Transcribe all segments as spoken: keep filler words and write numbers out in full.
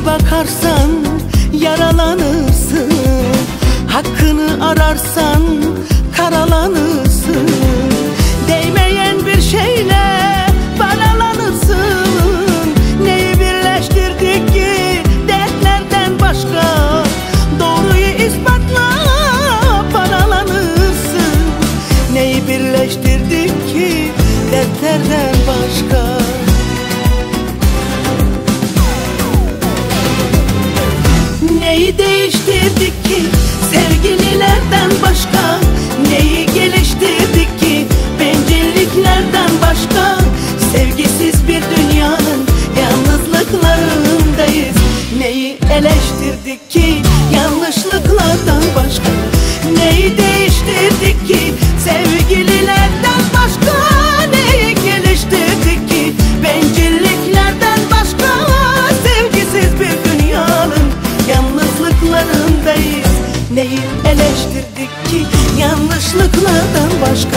Yüzüme bakarsan yaralanırsın, hakkını ararsan karalanırsın. Değmeyen bir şeyle paralanırsın. Neyi birleştirdik ki dertlerden başka? Doğruyu ispatla paralanırsın. Neyi birleştirdik ki dertlerden başka? Neyi değiştirdik ki sevgililerden başka? Neyi geliştirdik ki bencilliklerden başka? Sevgisiz bir dünyanın yalnızlıklarındayız. Neyi eleştirdik ki yanlışlıklardan başka? Neyi değiştirdik ki sevgililerden başka? Neyi geliştirdik ki bencilliklerden başka? Sevgisiz bir dünyanın yalnızlıklarındayız. Neyi eleştirdik ki yanlışlıklardan başka?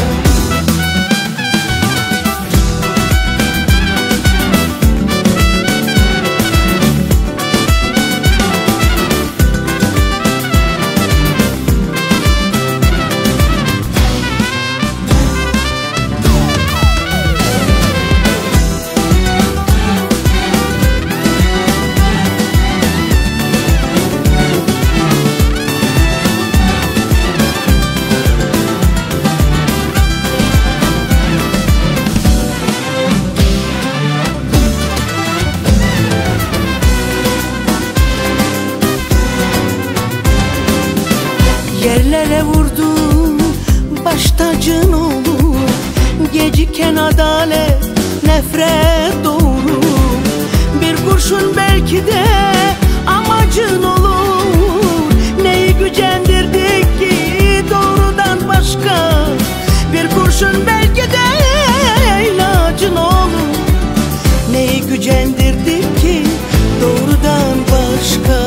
Yerlere vurdun, baş tacın olur. Geciken adalet, nefret doğurur. Bir kurşun belki de amacın olur. Neyi gücendirdik ki doğrudan başka? Bir kurşun belki de ilacın olur. Neyi gücendirdik ki doğrudan başka?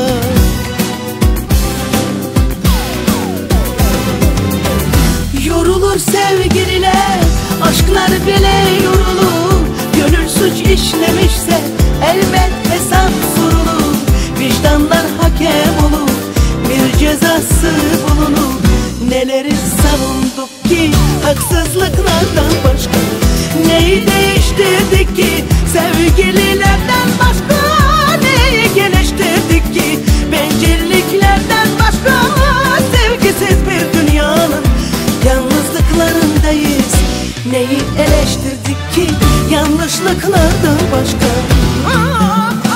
Yorulur sevgililer, aşklar bile yorulur. Gönül suç işlemişse elbet hesap sorulur. Vicdanlar hakem olur, bir cezası bulunur. Neleri savunduk ki haksızlıklardan başka? Neyi değiştirdik ki sevgililerden başka? Neyi geliştirdik ki bencilliklerden başka? Sevgisiz bir dünyanın yalnızlıklarındayız. Neyi eleştirdik ki yanlışlıklardan başka? Aa!